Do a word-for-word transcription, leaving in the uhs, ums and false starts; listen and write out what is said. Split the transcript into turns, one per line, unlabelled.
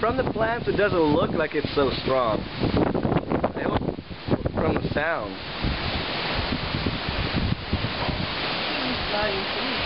from the plants, it doesn't look like it's so strong. It was from the sound.
It's flying too.